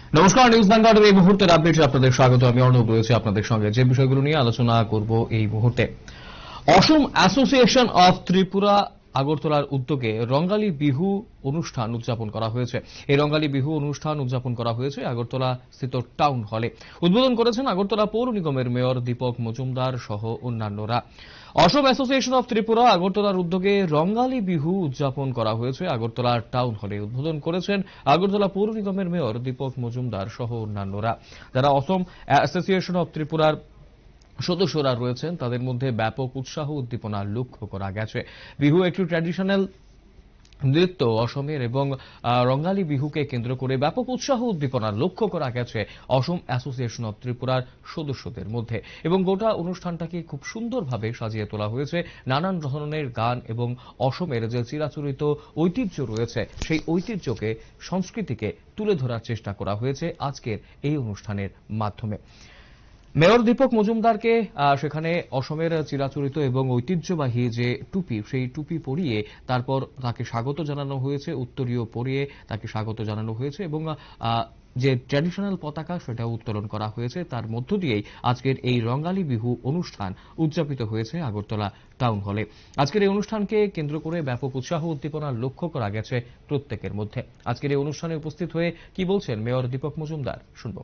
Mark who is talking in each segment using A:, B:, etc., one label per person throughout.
A: নমস্কার, নিউজ ভ্যানগার্ডের এই মুহূর্তের আপডেটে আপনাদের স্বাগত। আমি অর্ণব রয়েছে আপনাদের সঙ্গে। যে বিষয়গুলো নিয়ে আলোচনা করব এই মুহূর্তে, অসম অ্যাসোসিয়েশন অফ ত্রিপুরা আগরতলার উদ্যোগে রঙ্গালী বিহু অনুষ্ঠান উদযাপন করা হয়েছে। এই রঙ্গালী বিহু অনুষ্ঠান উদযাপন করা হয়েছে আগরতলা স্থিত টাউন হলে। উদ্বোধন করেছেন আগরতলা পৌর নিগমের মেয়র দীপক মজুমদার সহ অন্যান্যরা। অসম অ্যাসোসিয়েশন অফ ত্রিপুরা আগরতলার উদ্যোগে রঙ্গালী বিহু উদযাপন করা হয়েছে আগরতলার টাউন হলে। উদ্বোধন করেছেন আগরতলা পৌর নিগমের মেয়র দীপক মজুমদার সহ অন্যান্যরা। যারা অসম অ্যাসোসিয়েশন অফ ত্রিপুরার সদস্যরা রয়েছেন তাদের মধ্যে ব্যাপক উৎসাহ উদ্দীপনা লক্ষ্য করা গেছে। বিহু একটি ট্র্যাডিশনাল নৃত্য অসমের এবং রঙ্গালী বিহুকে কেন্দ্র করে ব্যাপক উৎসাহ উদ্দীপনা লক্ষ্য করা গেছে অসম অ্যাসোসিয়েশন অফ ত্রিপুরার সদস্যদের মধ্যে। এবং গোটা অনুষ্ঠানটাকে খুব সুন্দরভাবে সাজিয়ে তোলা হয়েছে নানান ধরনের গান এবং অসমের যে চিরাচরিত ঐতিহ্য রয়েছে সেই ঐতিহ্যকে, সংস্কৃতিকে তুলে ধরার চেষ্টা করা হয়েছে আজকের এই অনুষ্ঠানের মাধ্যমে। মেয়র দীপক মজুমদারকে সেখানে অসমের চিরাচরিত এবং ঐতিহ্যবাহী যে টুপি, সেই টুপি পরিয়ে তারপর তাকে স্বাগত জানানো হয়েছে, উত্তরীয় পরিয়ে তাকে স্বাগত জানানো হয়েছে এবং যে ট্র্যাডিশনাল পতাকা সেটা উত্তোলন করা হয়েছে। তার মধ্য দিয়েই আজকের এই রঙ্গালী বিহু অনুষ্ঠান উদযাপিত হয়েছে আগরতলা টাউন হলে। আজকের এই অনুষ্ঠানকে কেন্দ্র করে ব্যাপক উৎসাহ উদ্দীপনা লক্ষ্য করা গেছে প্রত্যেকের মধ্যে। আজকের এই অনুষ্ঠানে উপস্থিত হয়ে কি বলছেন মেয়র দীপক মজুমদার, শুনব।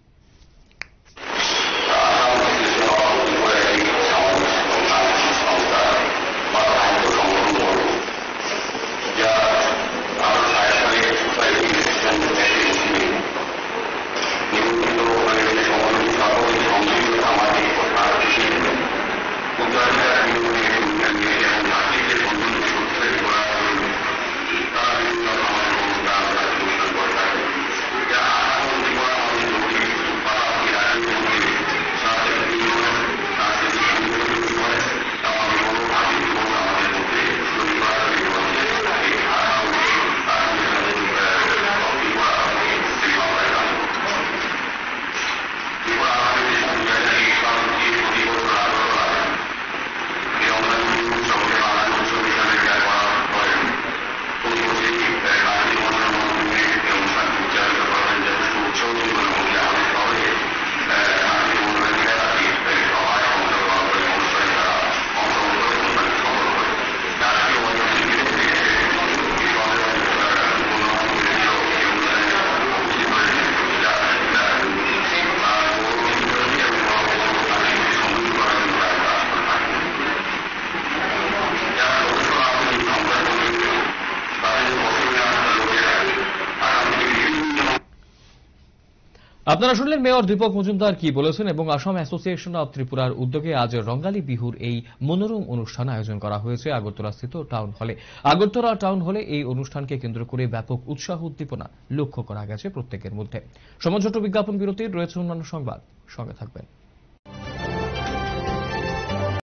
A: আপনারা শুনলেন মেয়র দীপক মজুমদার কি বলেছেন এবং অসম অ্যাসোসিয়েশন অব ত্রিপুরার উদ্যোগে আজ রঙ্গালী বিহুর এই মনোরম অনুষ্ঠান আয়োজন করা হয়েছে আগরতলা স্থিত টাউন হলে। আগরতলা টাউন হলে এই অনুষ্ঠানকে কেন্দ্র করে ব্যাপক উৎসাহ উদ্দীপনা লক্ষ্য করা গেছে প্রত্যেকের মধ্যে। সময় ছোট বিজ্ঞাপন বিরতির রয়েছে অন্যান্য সংবাদ, সঙ্গে থাকবেন।